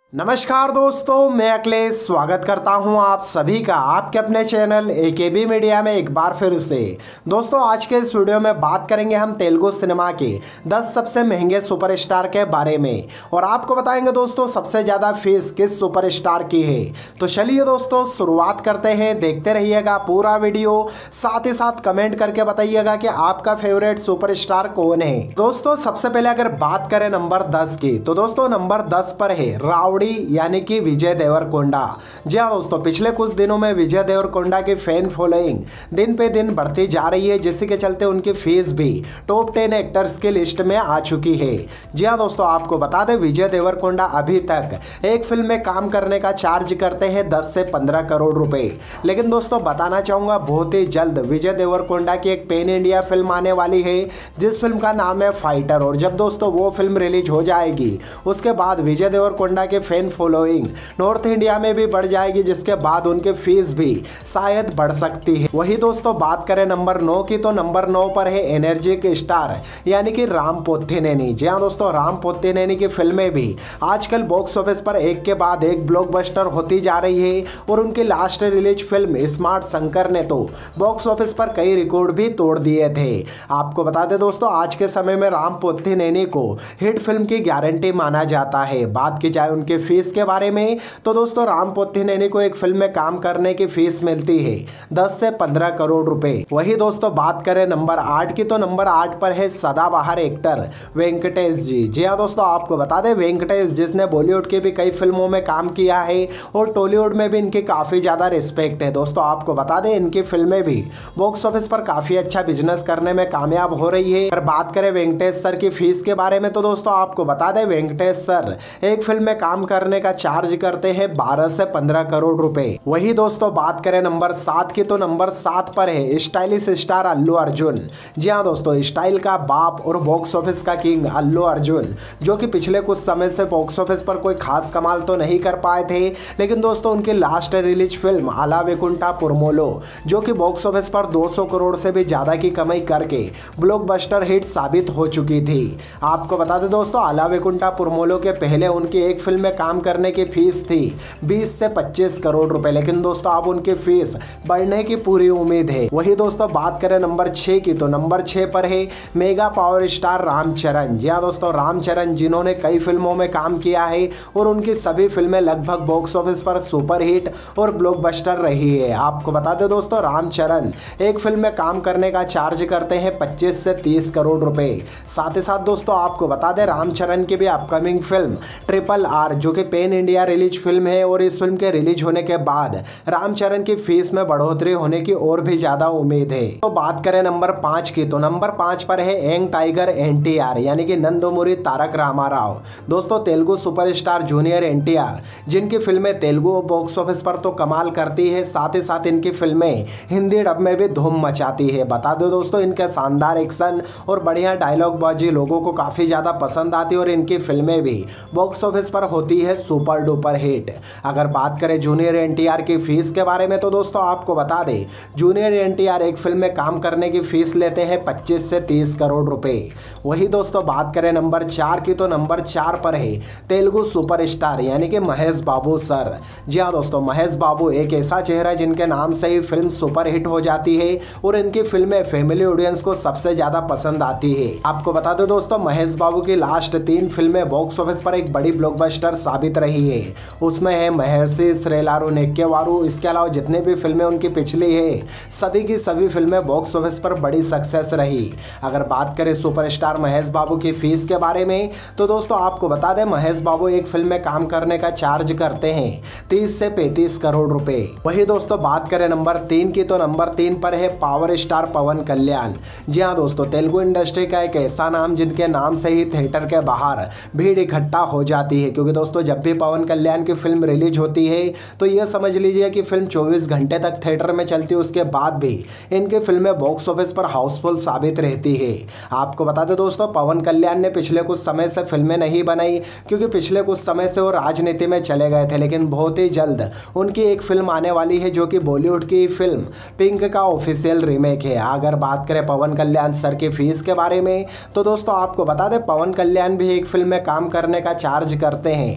नमस्कार दोस्तों, मैं अखिलेश स्वागत करता हूं आप सभी का आपके अपने चैनल एकेबी मीडिया में एक बार फिर से। दोस्तों, आज के इस वीडियो में बात करेंगे हम तेलुगु सिनेमा के 10 सबसे महंगे सुपरस्टार के बारे में और आपको बताएंगे दोस्तों सबसे ज़्यादा फीस किस सुपरस्टार की है। तो चलिए दोस्तों शुरुआत करते हैं, देखते रहिएगा पूरा वीडियो, साथ ही साथ कमेंट करके बताइएगा कि आपका फेवरेट सुपरस्टार कौन है। दोस्तों सबसे पहले अगर बात करें नंबर 10 की, तो दोस्तों नंबर 10 पर है यानी कि विजय देवरकोंडा। जी हाँ दोस्तों, पिछले कुछ दिनों में विजय देवरकोंडा की फैन फॉलोइंग दिन पे दिन बढ़ती जा रही है, जिसके के चलते उनकी फीस भी टॉप 10 एक्टर्स की लिस्ट में आ चुकी है। जी हाँ दोस्तों, आपको बता दें विजय देवरकोंडा अभी तक एक फिल्म में काम करने का चार्ज करते हैं 10 से 15 करोड़ रुपए। लेकिन दोस्तों बताना चाहूंगा बहुत ही जल्द विजय देवरकोंडा की एक पैन इंडिया फिल्म आने वाली है, जिस फिल्म का नाम है फाइटर। और जब दोस्तों वो फिल्म रिलीज हो जाएगी उसके बाद विजय देवरकोंडा के फैन फॉलोइंग नॉर्थ इंडिया में भी बढ़ जाएगी, जिसके बाद उनके फीस भी शायद बढ़ सकती है। वही दोस्तों बात करें नंबर 9 की, तो नंबर 9 पर है एनर्जी के स्टार यानी कि राम पोथीनेनी। जी हाँ दोस्तों, राम पोथीनेनी की फिल्में भी आजकल बॉक्स ऑफिस पर एक के बाद एक ब्लॉकबस्टर होती जा रही है और उनकी last release film smart Shankar ने तो बॉक्स ऑफिस पर कई रिकॉर्ड भी तोड़ दिए थे। आपको बता दें दोस्तों आज के समय में राम पोथीनेनी को हिट फिल्म की गारंटी माना जाता है। बात की जाए उनके फीस के बारे में, तो दोस्तों राम पोथीनेनी को एक फिल्म में काम करने की फीस मिलती है 10 से 15 करोड़ रुपए। वही दोस्तों बात करें नंबर 8 की, तो नंबर 8 पर है सदाबहार एक्टर वेंकटेश जी। जी हाँ दोस्तों, आपको बता दें वेंकटेश जिसने बॉलीवुड की भी कई फिल्मों में काम किया है और टॉलीवुड में भी इनकी काफी ज्यादा रिस्पेक्ट है। दोस्तों आपको बता दें इनकी फिल्में भी बॉक्स ऑफिस पर काफी अच्छा बिजनेस करने में कामयाब हो रही है। अगर बात करें वेंकटेश सर की फीस के बारे में, तो दोस्तों आपको बता दें वेंकटेश सर एक फिल्म में काम करने का चार्ज करते हैं 12 से 15 करोड़ रुपए। वही दोस्तों बात करें नंबर 7 की, तो नंबर 7 पर है स्टाइलिश स्टार अल्लू अर्जुन। जी हाँ दोस्तों, स्टाइल का बाप और बॉक्स ऑफिस का किंग अल्लू अर्जुन, जो कि पिछले कुछ समय से बॉक्स ऑफिस पर कोई खास कमाल तो नहीं कर पाए थे, लेकिन दोस्तों उनकी लास्ट रिलीज फिल्म आला वेकुंठा पुरमोलो, जो कि बॉक्स ऑफिस पर 200 करोड़ से भी ज्यादा की कमाई करके ब्लॉकबस्टर हिट साबित हो चुकी थी। आपको बता दें दोस्तों आला वेकुंठा पुरमोलो के पहले उनकी एक फिल्म में काम करने की फीस थी 20 से 25 करोड़ रुपए, लेकिन दोस्तों अब उनकी फीस बढ़ने की पूरी उम्मीद है। वही दोस्तों बात करें नंबर 6 की, तो नंबर 6 पर है मेगा पावर स्टार रामचरण। जी हाँ दोस्तों, रामचरण जिन्होंने कई फिल्मों में काम किया है और उनकी सभी फिल्में लगभग बॉक्स ऑफिस पर सुपर हिट और ब्लॉकबस्टर रही है। आपको बता दें दोस्तों रामचरण एक फिल्म में काम करने का चार्ज करते हैं 25 से 30 करोड़ रुपए। साथ ही साथ दोस्तों आपको बता दें रामचरण की भी अपकमिंग फिल्म RRR, जो कि पैन इंडिया रिलीज फिल्म है और इस फिल्म के रिलीज होने के बाद रामचरण की फीस में बढ़ोतरी होने की और भी ज्यादा उम्मीद है। तो बात करें नंबर 5 की, तो नंबर 5 पर है यंग टाइगर NTR यानी कि नंदमुरी तारक रामाराव। दोस्तों तेलुगु सुपरस्टार जूनियर NTR, जिनकी फिल्में तेलुगु बॉक्स ऑफिस पर तो कमाल करती है, साथ ही साथ इनकी फिल्में हिंदी डब में भी धूम मचाती है। बता दो दोस्तों इनके शानदार एक्शन और बढ़िया डायलॉग बाजी लोगों को काफी ज्यादा पसंद आती है और इनकी फिल्में भी बॉक्स ऑफिस पर होती है सुपर डुपर हिट। अगर बात करें जूनियर NTR की फीस के बारे में, तो दोस्तों आपको बता दें जूनियर NTR एक फिल्म में काम करने की फीस लेते हैं 25 से 30 करोड़ रुपए। वही दोस्तों बात करें नंबर 4 की, तो नंबर 4 पर है तेलुगु सुपरस्टार यानी कि महेश बाबू सर। जी हाँ दोस्तों, महेश बाबू एक ऐसा चेहरा जिनके नाम से ही फिल्म सुपर हिट हो जाती है और इनकी फिल्में फैमिली ऑडियंस को सबसे ज्यादा पसंद आती है। आपको बता दो दोस्तों महेश बाबू की लास्ट 3 फिल्में बॉक्स ऑफिस पर एक बड़ी ब्लॉकबस्टर साबित रही है। उसमें है महर्षि, श्रेलारू, नेक्केवारू, इसके अलावा जितने भी फिल्में उनकी पिछली है सभी की सभी फिल्में बॉक्स ऑफिस पर बड़ी सक्सेस रही। अगर बात करें सुपरस्टार महेश बाबू की फीस के बारे में, तो दोस्तों आपको बता दें महेश बाबू एक फिल्म में काम करने का चार्ज करते हैं 30 से 35 करोड़ रुपए। वही दोस्तों बात करें नंबर 3 की, तो नंबर 3 पर है पावर स्टार पवन कल्याण। जी हाँ दोस्तों, तेलुगु इंडस्ट्री का एक ऐसा नाम जिनके नाम से ही थिएटर के बाहर भीड़ इकट्ठा हो जाती है, क्योंकि दोस्तों जब भी पवन कल्याण की फिल्म रिलीज होती है तो यह समझ लीजिए कि फिल्म 24 घंटे तक थिएटर में चलती है, उसके बाद भी इनकी फिल्में बॉक्स ऑफिस पर हाउसफुल साबित रहती है। आपको बता दें दोस्तों पवन कल्याण ने पिछले कुछ समय से फिल्में नहीं बनाई, क्योंकि पिछले कुछ समय से वो राजनीति में चले गए थे, लेकिन बहुत ही जल्द उनकी एक फिल्म आने वाली है जो कि बॉलीवुड की फिल्म पिंक का ऑफिशियल रीमेक है। अगर बात करें पवन कल्याण सर की फीस के बारे में, तो दोस्तों आपको बता दें पवन कल्याण भी एक फिल्म में काम करने का चार्ज करते हैं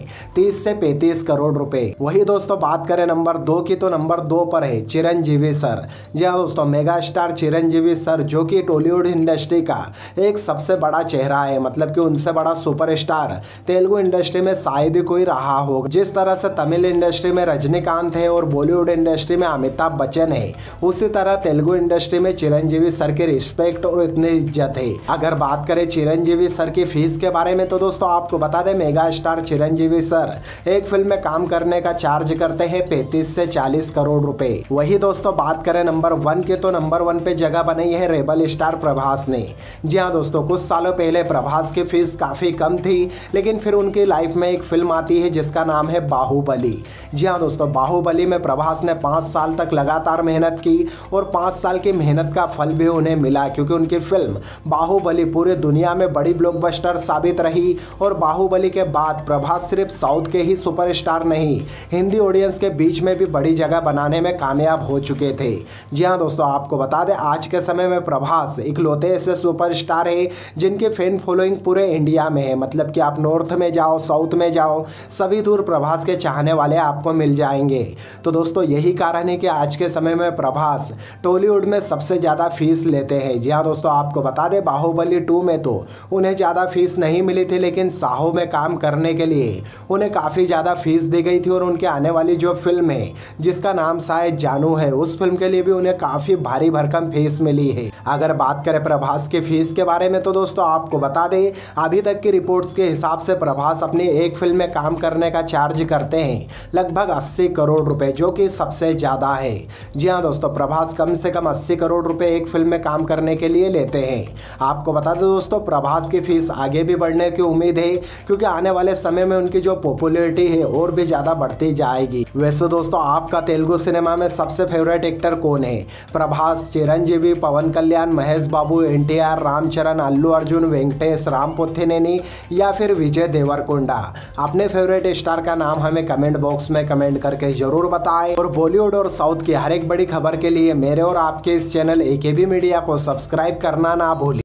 हैं 30 से 35 करोड़ रुपए। वही दोस्तों बात करें नंबर 2 की, तो नंबर 2 पर है चिरंजीवी सर। जी हाँ दोस्तों, मेगा स्टार चिरंजीवी सर जो कि टॉलीवुड इंडस्ट्री का एक सबसे बड़ा चेहरा है, मतलब कि उनसे बड़ा सुपरस्टार तेलुगु इंडस्ट्री में शायद ही कोई रहा हो। जिस तरह से तमिल इंडस्ट्री में रजनीकांत है और बॉलीवुड इंडस्ट्री में अमिताभ बच्चन है, उसी तरह तेलुगु इंडस्ट्री में चिरंजीवी सर की रिस्पेक्ट और इतनी इज्जत है। अगर बात करें चिरंजीवी सर की फीस के बारे में, तो दोस्तों आपको बता दें मेगा स्टार चिरंजीवी सर एक फिल्म में काम करने का चार्ज करते हैं 35 से 40 करोड़ रुपए। वही दोस्तों बात करें नंबर 1 के, तो नंबर 1 पे जगह बनाई है रेबल स्टार प्रभास ने। जी हाँ दोस्तों, कुछ सालों पहले प्रभास की फीस काफी कम थी, लेकिन फिर उनकी लाइफ में एक फिल्म आती है जिसका नाम है बाहुबली। जी हाँ दोस्तों, बाहुबली में प्रभास ने 5 साल तक लगातार मेहनत की और 5 साल की मेहनत का फल भी उन्हें मिला, क्योंकि उनकी फिल्म बाहुबली पूरी दुनिया में बड़ी ब्लॉकबस्टर साबित रही। और बाहुबली के बाद प्रभास सिर्फ साउथ के ही सुपरस्टार नहीं, हिंदी ऑडियंस के बीच में भी बड़ी जगह बनाने में कामयाब हो चुके थे। जी हाँ दोस्तों, आपको बता दें आज के समय में प्रभास इकलौते ऐसे सुपरस्टार है जिनकी फैन फॉलोइंग पूरे इंडिया में है। मतलब कि आप नॉर्थ में जाओ, साउथ में जाओ, सभी दूर प्रभास के चाहने वाले आपको मिल जाएंगे। तो दोस्तों यही कारण है कि आज के समय में प्रभास टॉलीवुड में सबसे ज़्यादा फीस लेते हैं। जी हाँ दोस्तों, आपको बता दें बाहुबली 2 में तो उन्हें ज़्यादा फीस नहीं मिली थी, लेकिन साहो में काम करने के लिए उन्हें काफ़ी ज़्यादा फीस दी गई थी। और उनके आने वाली जो फिल्म है जिसका नाम शायद जानू है, उस फिल्म के लिए भी उन्हें काफ़ी भारी भरकम फीस मिली है। अगर बात करें प्रभास के फीस के बारे में, तो दोस्तों आपको बता दें अभी तक की रिपोर्ट्स के हिसाब से प्रभास अपनी एक फिल्म में काम करने का चार्ज करते हैं लगभग 80 करोड़ रुपए, जो कि सबसे ज़्यादा है। जी हाँ दोस्तों, प्रभास कम से कम 80 करोड़ रुपए एक फिल्म में काम करने के लिए लेते हैं। आपको बता दें दोस्तों प्रभास की फीस आगे भी बढ़ने की उम्मीद है, क्योंकि आने वाले समय में उनकी जो पॉपुलैरिटी है और भी ज़्यादा बढ़ती जाएगी। वैसे दोस्तों आपका तेलुगु सिनेमा में सबसे फेवरेट एक्टर कौन है? प्रभास, चिरंजीवी, पवन कल्याण, महेश बाबू, NTR, रामचरण, अल्लू अर्जुन, वेंकटेश, नैनी या फिर विजय देवरकोंडा? अपने फेवरेट स्टार का नाम हमें कमेंट बॉक्स में कमेंट करके जरूर बताएं। और बॉलीवुड और साउथ की हर एक बड़ी खबर के लिए मेरे और आपके इस चैनल AKB मीडिया को सब्सक्राइब करना ना भूलें।